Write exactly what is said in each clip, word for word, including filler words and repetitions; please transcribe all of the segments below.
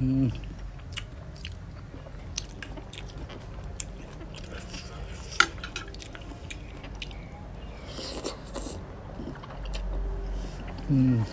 Ừm. Ừm.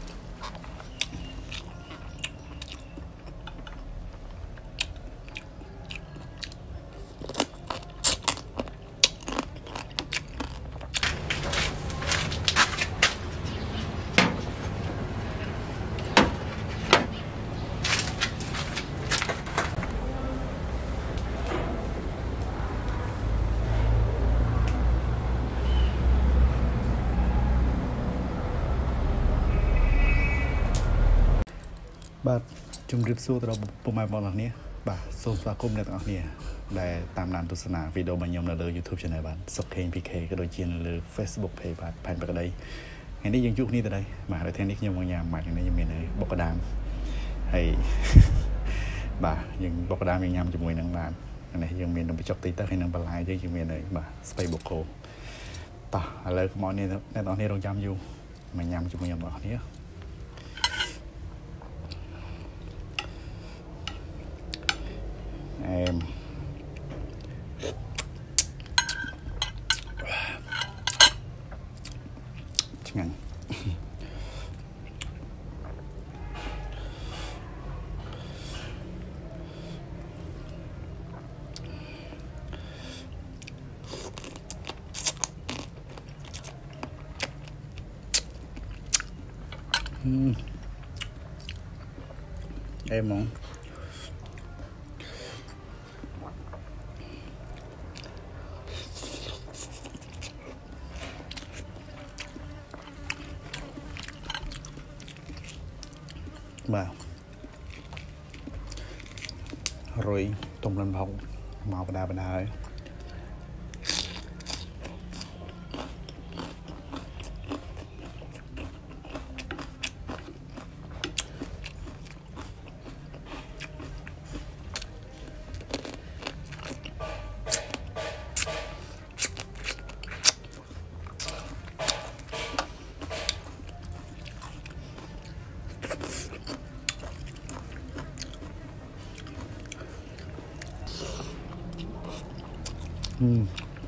បាទជំរាបសួរទៅដល់ពុកម៉ែបងប្អូនគ្នាបាទសូមស្វាគមន៍អ្នកទាំងអស់គ្នាដែលតាមដានទស្សនាវីដេអូរបស់ខ្ញុំនៅលើ YouTube Channel បាទសុកខេង pê ca ក៏ដូចជានៅលើ Facebook Page បាទផែនប្រក្តីថ្ងៃនេះយើងជួបគ្នាទៅđâyបាទហើយថ្ងៃនេះខ្ញុំមកញ៉ាំបាទថ្ងៃនេះខ្ញុំមានបុកក្តាមហើយបាទយើងបុកក្តាមយើងញ៉ាំជាមួយនឹងបាទនេះយើងមាននំបញ្ចុកតិចទៅហើយនឹងបន្លែយើងយើងមានបាទស្ពៃបូកូតោះឥឡូវកុំអរអ្នកទាំងអស់គ្នារងចាំយូរមកញ៉ាំជាមួយខ្ញុំបងប្អូនគ្នាអែមឆ្ងាញ់អឺអែមហ្មងបាទរុយទុំលិនផុកមកបដាបដាហើយអឺ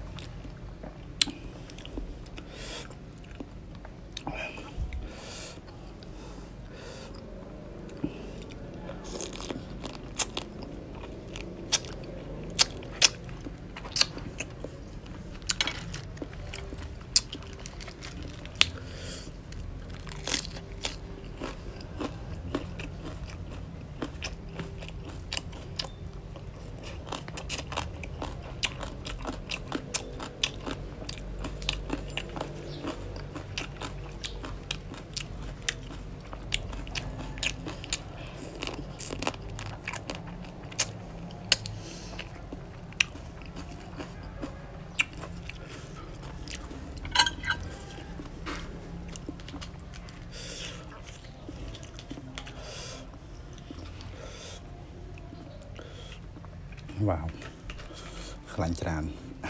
វ៉ាវខ្លាញ់ច្រើន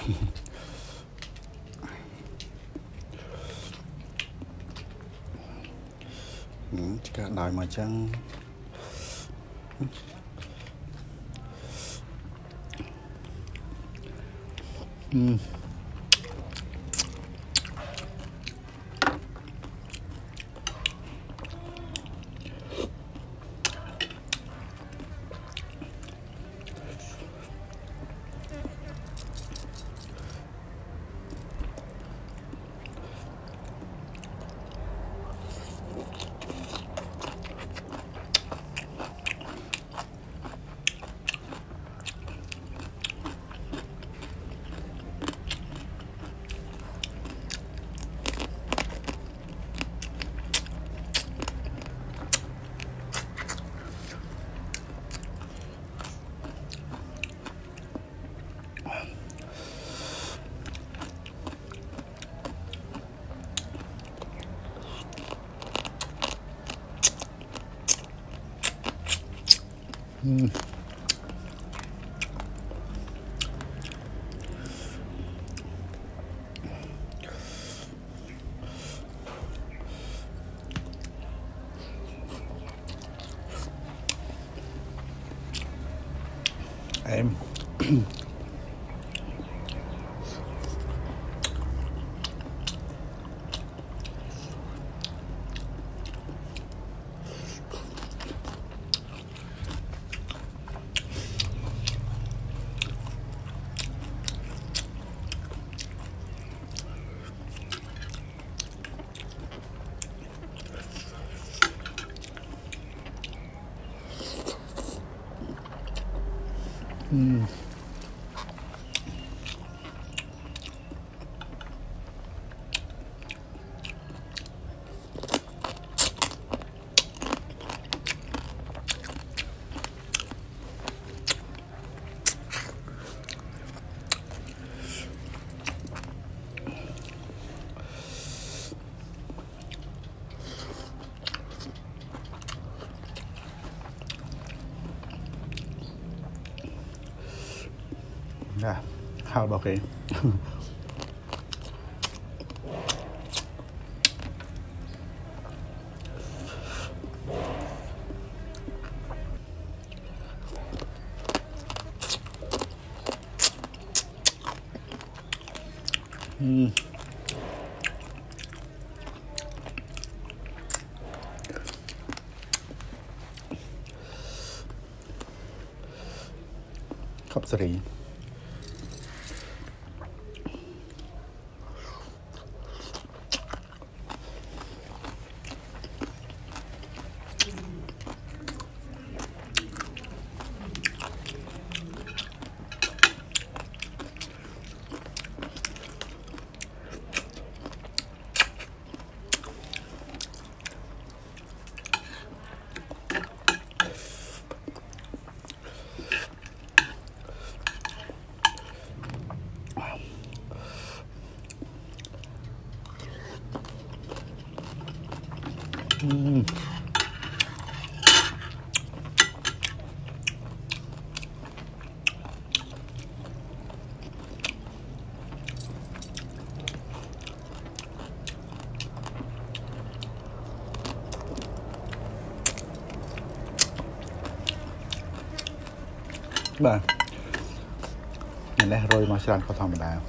ឆ្កាដោយមកចឹងអឺMm. em uhm. Yeah, how about okay? mm. Khóc seri. Mm. Bà nhìn đây rồi mà sẽ ăn có thòng đá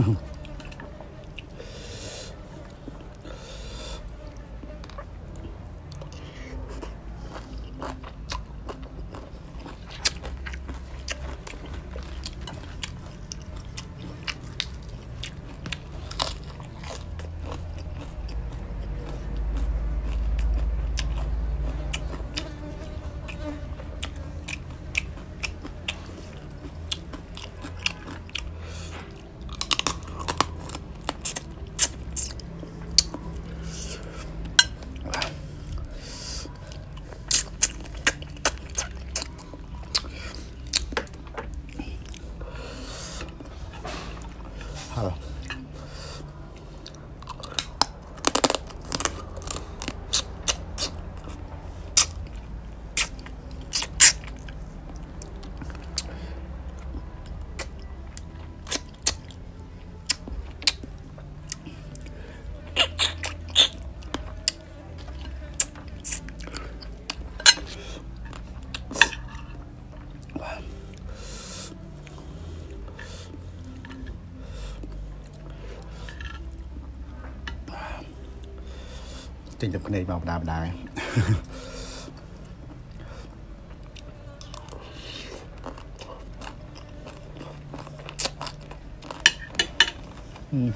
Hello. Trên tập này vào đà đà mm.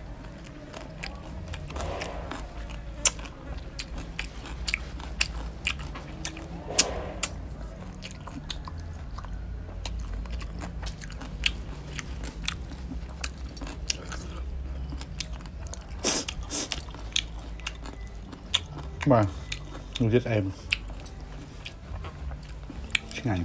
Mà nuôi giết em ngày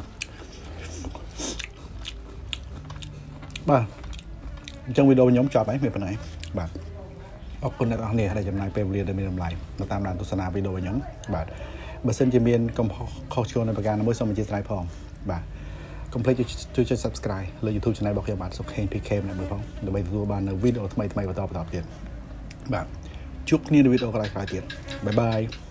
bà trong video nhóm cho ấy mình phần này bà ốc con này này hay là chấm này pevlia để mình làm lại nó tam đàn tu sana video nhóm bà bà xem trên miền công kho chôn này bà gan nó mới xong mình chia sẻ phong bà complete cho cho subscribe lên YouTube channel bọc kia bạn sốc khen pk này mới phong để bây giờ bạn video thay thay và tập tập tiền bà chúc nhiều video lại khai tiền bye bye.